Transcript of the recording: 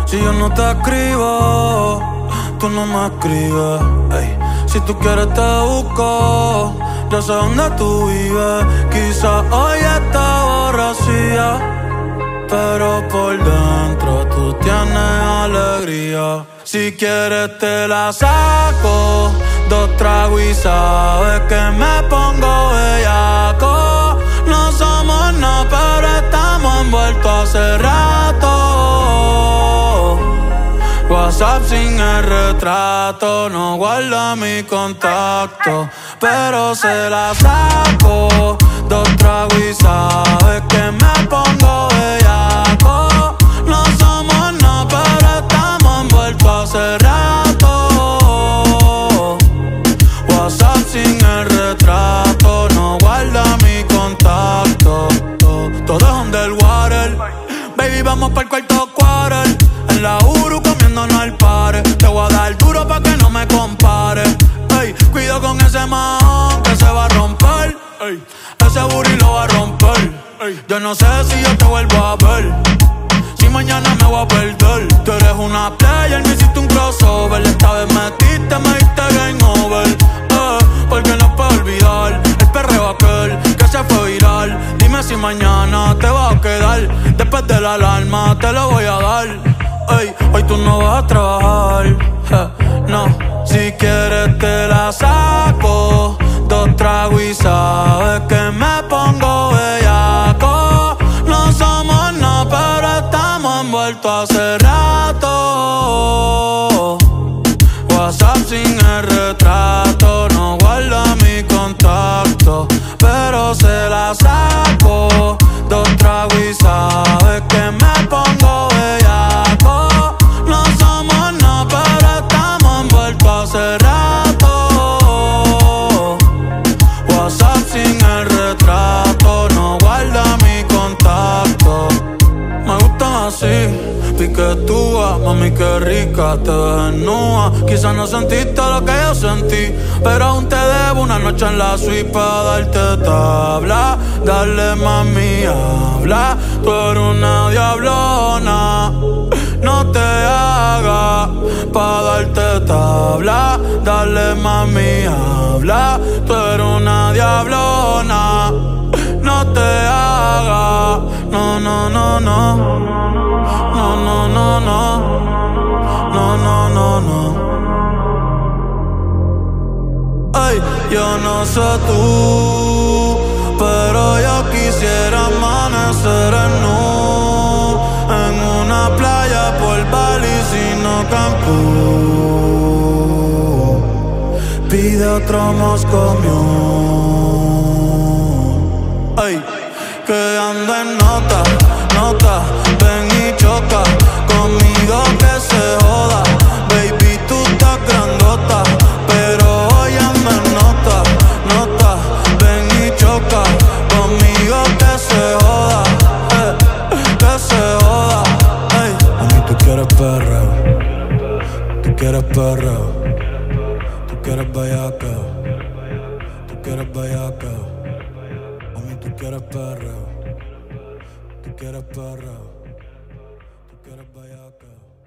Si yo no te escribo, tú no me escribes. Ey. Si tú quieres te busco, yo sé dónde tú vives. Quizás hoy está borracía, pero por dentro tú tienes alegría. Si quieres te la saco, 2 tragos y sabes que me pongo bellaco. No somos nada, pero estamos envueltos hace rato. WhatsApp sin el retrato, no guarda mi contacto, pero se la saco, 2 tragos y sabes que me pongo bellaco. No somos nada, pero estamos envueltos hace rato. WhatsApp sin el retrato, no guarda mi contacto. Todo es underwater, baby, vamos pa'l cuarto quarter. En la Uru comiéndonos al pare. Te voy a dar duro pa' que no me compare. Ey, cuido con ese man que se va a romper. Ey, ese booty lo va a romper. Ey, yo no sé si yo te vuelvo a ver, si mañana me voy a perder. Tú eres una player, me hiciste un crossover. Esta vez me diste game over. Porque no puedo olvidar el perreo aquel que se fue viral. Dime si mañana te vas a quedar. Después de la alarma te lo voy a dar. Ey, hoy tú no vas a trabajar, no. Si quieres te la saco, 2 tragos y sabes que me pongo bellaco. No somos nada, pero estamos envueltos hace rato. WhatsApp sin el retrato, no guarda mi contacto, pero se la saco, 2 tragos y sabes que me pongo bellaco. No somos nada, pero estamos envueltos hace rato. WhatsApp sin el retrato, no guarda mi contacto. Me gustan así, piquetúa, mami qué rica, te ves desnuda. Quizás no sentiste lo que yo sentí, pero aún te debo una noche en la suite pa' darte tabla. Dale mami, habla, tú eres una diablona. No te hagas pa' darte tabla. Dale mami, habla, tú eres una diablona. No te hagas, no, no, no, no. No, no, no, no. No, no, no, no. Ay, yo no sé tú, pero yo quisiera amanecer en una playa por Bali, sino Cancún. Pide otro Moscow Mule. Ay, que ande en nota, nota. Ven y choca conmigo que se joda. Baby, tú estás grandota, pero hoy anda en nota, nota. Ven y choca conmigo que se joda, que se joda. Ey, a mí tú quieres perreo, tú quieres perreo, tú quieres bellaca, tú quieres bellaca. A mí tú quieres perreo, tú quieres perreo, tú quieres bellaca.